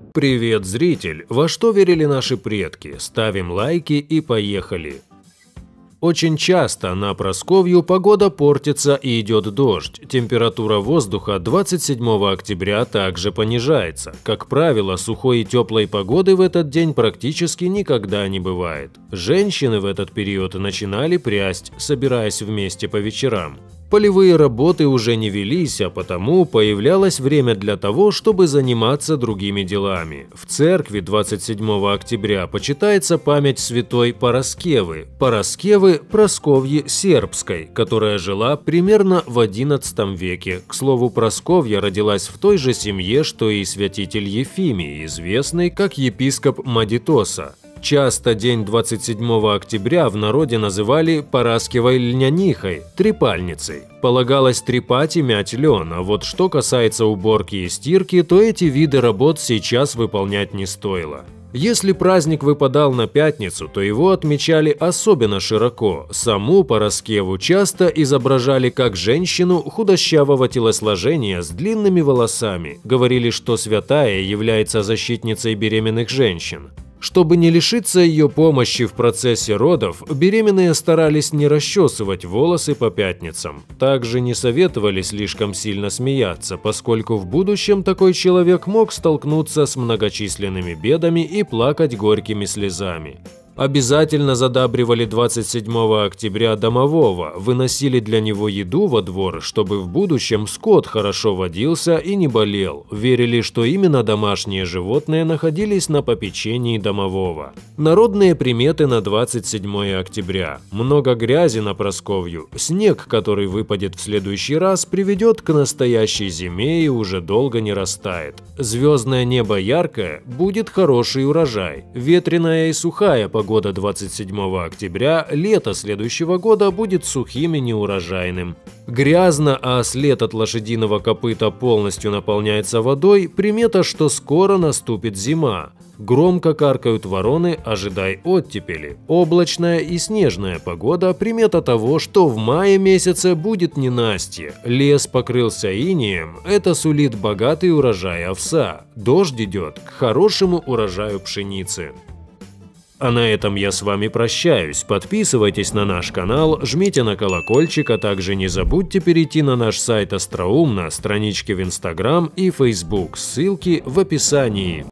Привет, зритель! Во что верили наши предки? Ставим лайки и поехали! Очень часто на Прасковью погода портится и идет дождь. Температура воздуха 27 октября также понижается. Как правило, сухой и теплой погоды в этот день практически никогда не бывает. Женщины в этот период начинали прясть, собираясь вместе по вечерам. Полевые работы уже не велись, а потому появлялось время для того, чтобы заниматься другими делами. В церкви 27 октября почитается память святой Параскевы, Прасковьи Сербской, которая жила примерно в XI веке. К слову, Прасковья родилась в той же семье, что и святитель Ефимий, известный как епископ Мадитоса. Часто день 27 октября в народе называли Параскевой льнянихой, трепальницей. Полагалось трепать и мять лен, а вот что касается уборки и стирки, то эти виды работ сейчас выполнять не стоило. Если праздник выпадал на пятницу, то его отмечали особенно широко. Саму Параскеву часто изображали как женщину худощавого телосложения с длинными волосами. Говорили, что святая является защитницей беременных женщин. Чтобы не лишиться ее помощи в процессе родов, беременные старались не расчесывать волосы по пятницам. Также не советовали слишком сильно смеяться, поскольку в будущем такой человек мог столкнуться с многочисленными бедами и плакать горькими слезами. Обязательно задабривали 27 октября домового, выносили для него еду во двор, чтобы в будущем скот хорошо водился и не болел. Верили, что именно домашние животные находились на попечении домового. Народные приметы на 27 октября. Много грязи на Прасковью. Снег, который выпадет в следующий раз, приведет к настоящей зиме и уже долго не растает. Звездное небо яркое, будет хороший урожай. Ветреная и сухая погода 27 октября, лето следующего года будет сухим и неурожайным. Грязно, а след от лошадиного копыта полностью наполняется водой, примета, что скоро наступит зима. Громко каркают вороны, ожидай оттепели. Облачная и снежная погода – примета того, что в мае месяце будет ненастье. Лес покрылся инеем – это сулит богатый урожай овса. Дождь идет к хорошему урожаю пшеницы. А на этом я с вами прощаюсь. Подписывайтесь на наш канал, жмите на колокольчик, а также не забудьте перейти на наш сайт Остроумно, странички в Instagram и Facebook, ссылки в описании.